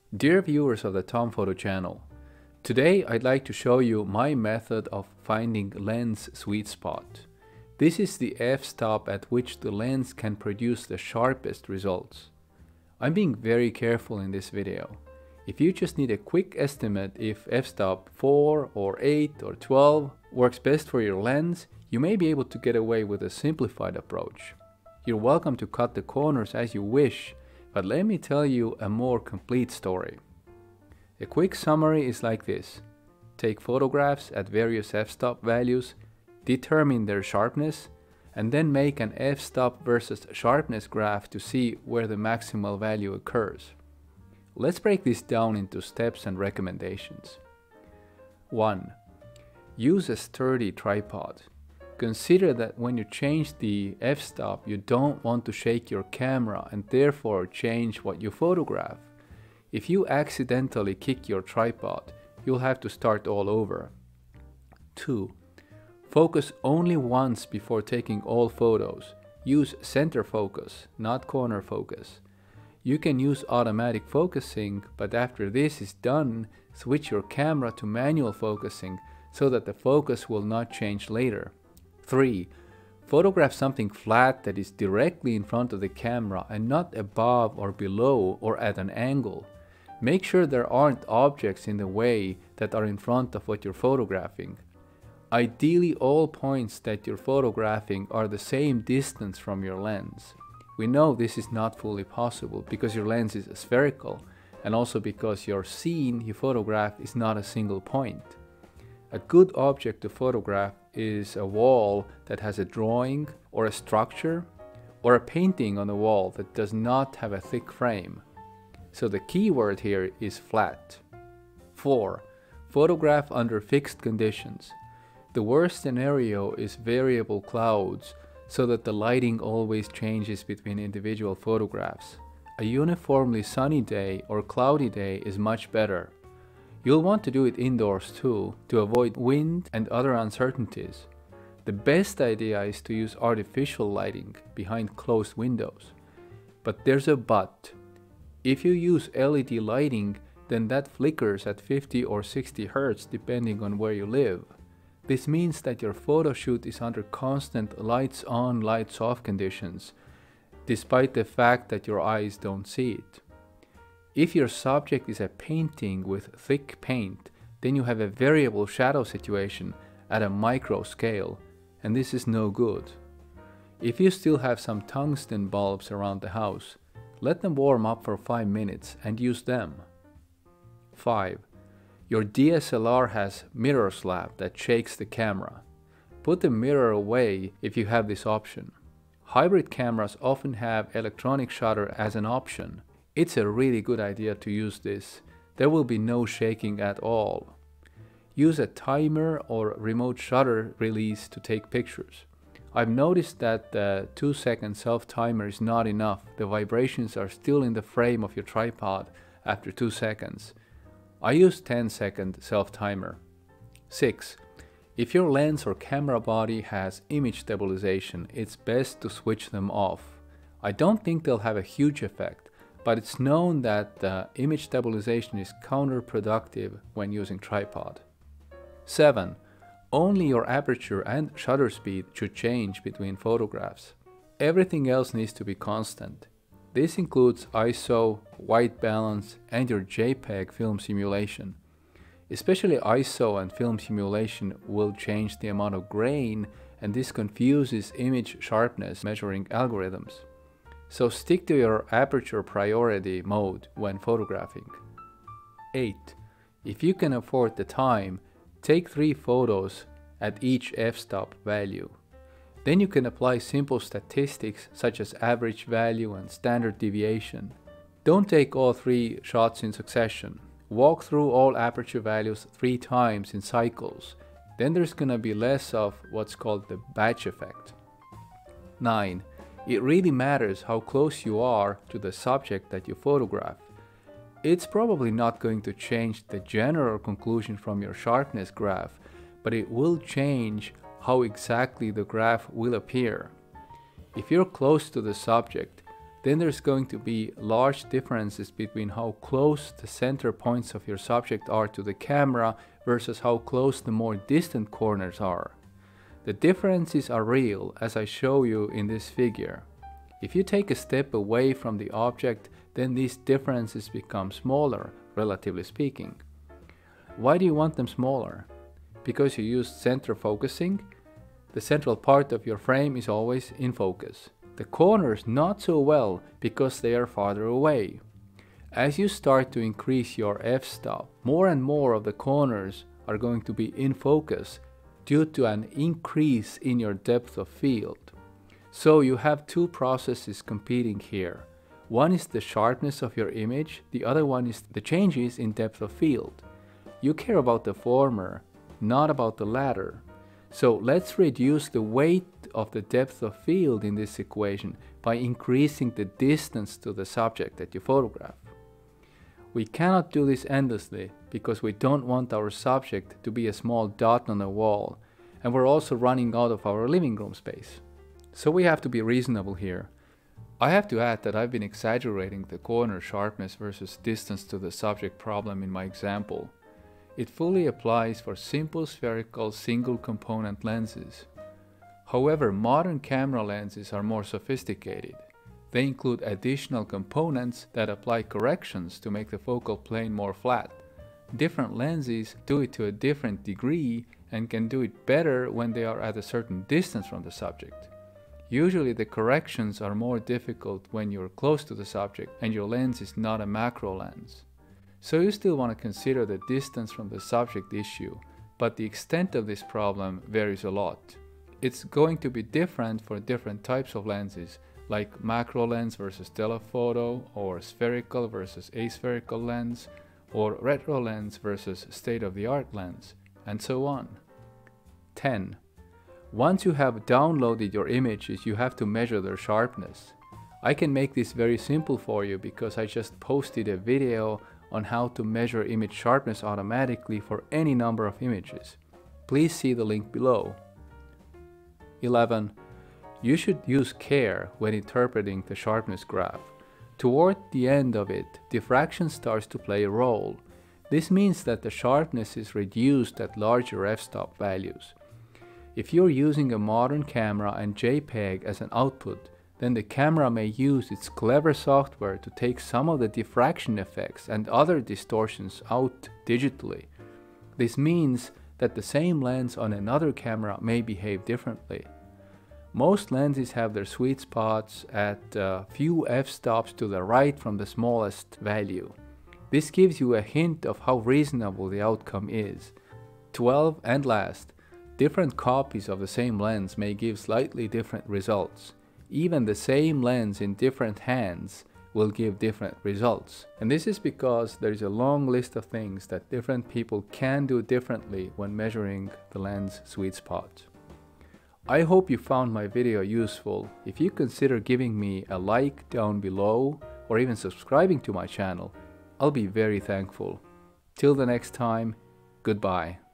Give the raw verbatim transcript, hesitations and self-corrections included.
Dear viewers of the Tom Photo channel, today I'd like to show you my method of finding lens sweet spot. This is the f-stop at which the lens can produce the sharpest results. I'm being very careful in this video. If you just need a quick estimate if f-stop four or eight or twelve works best for your lens, you may be able to get away with a simplified approach. You're welcome to cut the corners as you wish, but let me tell you a more complete story. A quick summary is like this. Take photographs at various f-stop values, determine their sharpness, and then make an f-stop versus sharpness graph to see where the maximal value occurs. Let's break this down into steps and recommendations. one. Use a sturdy tripod. Consider that when you change the f-stop, you don't want to shake your camera and therefore change what you photograph. If you accidentally kick your tripod, you'll have to start all over. two. Focus only once before taking all photos. Use center focus, not corner focus. You can use automatic focusing, but after this is done, switch your camera to manual focusing so that the focus will not change later. three. Photograph something flat that is directly in front of the camera and not above or below or at an angle. Make sure there aren't objects in the way that are in front of what you're photographing. Ideally, all points that you're photographing are the same distance from your lens. We know this is not fully possible because your lens is spherical and also because your scene you photograph is not a single point. A good object to photograph is a wall that has a drawing or a structure or a painting on the wall that does not have a thick frame. So the key word here is flat. four. Photograph under fixed conditions. The worst scenario is variable clouds so that the lighting always changes between individual photographs. A uniformly sunny day or cloudy day is much better. You'll want to do it indoors too, to avoid wind and other uncertainties. The best idea is to use artificial lighting behind closed windows. But there's a but. If you use L E D lighting, then that flickers at fifty or sixty hertz depending on where you live. This means that your photo shoot is under constant lights on, lights off conditions, despite the fact that your eyes don't see it. If your subject is a painting with thick paint, then you have a variable shadow situation at a micro scale, and this is no good. If you still have some tungsten bulbs around the house, let them warm up for five minutes and use them. five. Your D S L R has mirror slab that shakes the camera. Put the mirror away if you have this option. Hybrid cameras often have electronic shutter as an option. It's a really good idea to use this. There will be no shaking at all. Use a timer or remote shutter release to take pictures. I've noticed that the two second self-timer is not enough. The vibrations are still in the frame of your tripod after two seconds. I use ten second self-timer. six. If your lens or camera body has image stabilization, it's best to switch them off. I don't think they'll have a huge effect, but it's known that the image stabilization is counterproductive when using tripod. seven. Only your aperture and shutter speed should change between photographs. Everything else needs to be constant. This includes I S O, white balance, and your JPEG film simulation. Especially I S O and film simulation will change the amount of grain, and this confuses image sharpness measuring algorithms. So stick to your aperture priority mode when photographing. eight. If you can afford the time, take three photos at each f-stop value. Then you can apply simple statistics such as average value and standard deviation. Don't take all three shots in succession. Walk through all aperture values three times in cycles. Then there's gonna be less of what's called the batch effect. nine. It really matters how close you are to the subject that you photograph. It's probably not going to change the general conclusion from your sharpness graph, but it will change how exactly the graph will appear. If you're close to the subject, then there's going to be large differences between how close the center points of your subject are to the camera versus how close the more distant corners are. The differences are real, as I show you in this figure. If you take a step away from the object, then these differences become smaller, relatively speaking. Why do you want them smaller? Because you use center focusing. The central part of your frame is always in focus. The corners not so well because they are farther away. As you start to increase your f-stop, more and more of the corners are going to be in focus due to an increase in your depth of field. So you have two processes competing here. One is the sharpness of your image, the other one is the changes in depth of field. You care about the former, not about the latter. So let's reduce the weight of the depth of field in this equation by increasing the distance to the subject that you photograph. We cannot do this endlessly because we don't want our subject to be a small dot on a wall, and we're also running out of our living room space. So we have to be reasonable here. I have to add that I've been exaggerating the corner sharpness versus distance to the subject problem in my example. It fully applies for simple spherical single component lenses. However, modern camera lenses are more sophisticated. They include additional components that apply corrections to make the focal plane more flat. Different lenses do it to a different degree and can do it better when they are at a certain distance from the subject. Usually the corrections are more difficult when you're close to the subject and your lens is not a macro lens. So you still want to consider the distance from the subject issue, but the extent of this problem varies a lot. It's going to be different for different types of lenses, like macro lens versus telephoto, or spherical versus aspherical lens, or retro lens versus state-of-the-art lens, and so on. ten. Once you have downloaded your images, you have to measure their sharpness. I can make this very simple for you because I just posted a video on how to measure image sharpness automatically for any number of images. Please see the link below. eleven. You should use care when interpreting the sharpness graph. Toward the end of it, diffraction starts to play a role. This means that the sharpness is reduced at larger f-stop values. If you're using a modern camera and JPEG as an output, then the camera may use its clever software to take some of the diffraction effects and other distortions out digitally. This means that the same lens on another camera may behave differently. Most lenses have their sweet spots at a few f-stops to the right from the smallest value. This gives you a hint of how reasonable the outcome is. twelve and last, different copies of the same lens may give slightly different results. Even the same lens in different hands will give different results. And this is because there is a long list of things that different people can do differently when measuring the lens sweet spot. I hope you found my video useful. If you consider giving me a like down below or even subscribing to my channel, I'll be very thankful. Till the next time, goodbye.